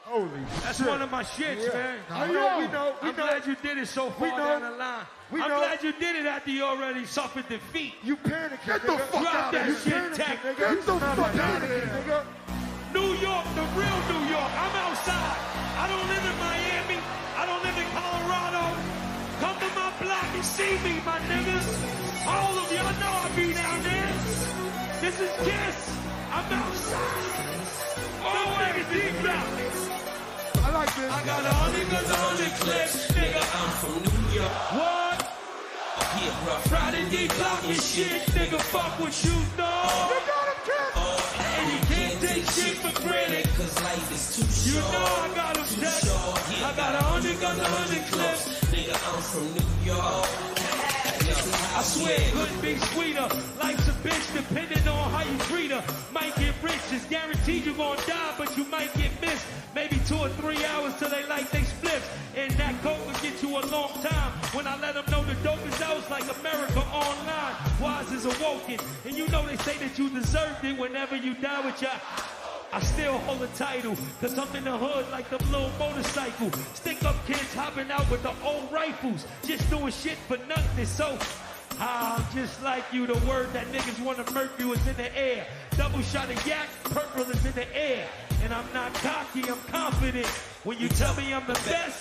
Holy That's shit. one of my shits, man. We know. I'm glad you did it so far down the line. I'm know. glad you did it after you already suffered defeat. You panicking, Get the fuck Drop out of that here. shit, Tech. Get the fuck out of here. nigga. New York, the real New York. I'm outside. I don't live in Miami. I don't live in Colorado. Come to my block and see me, my niggas. All of y'all know I be down there. This is Kiss. I'm outside. Always deep block. I like this. I got 100 guns, 100 clips, nigga. I'm from New York. What? Yeah, rough. Friday D block and shit, nigga. Fuck what you know. You got him, Kiss. And you can't take shit for granted. Cause life is too short. You know I got them Tech. I got 100 guns, 100 clips. Nigga, I'm from New York. I swear it couldn't be sweeter. Life's a bitch depending on how you treat her. Might get rich, it's guaranteed you're gonna die, but you might get missed. Maybe 2 or 3 hours till they like they spliffs. And that coke will get you a long time. When I let them know the dope is out, it's like America Online. Wise is awoken. And you know they say that you deserved it whenever you die with your... I still hold a title, cause I'm in the hood like them little motorcycle. Stick up kids hopping out with the old rifles, just doing shit for nothing. So, I'm just like you, the word that niggas wanna murk you is in the air. Double shot of yak, purple is in the air. And I'm not cocky, I'm confident. When you tell me I'm the best,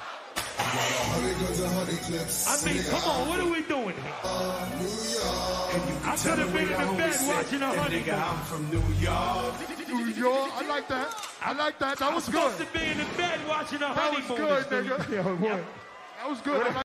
I mean, come on, what are we doing here? I could have been in the bed watching a honeymoon. I'm from New York. New York. I like that. I like that. That was I'm supposed good. to be in the bed watching a That was honeymoon. good, nigga. That was good.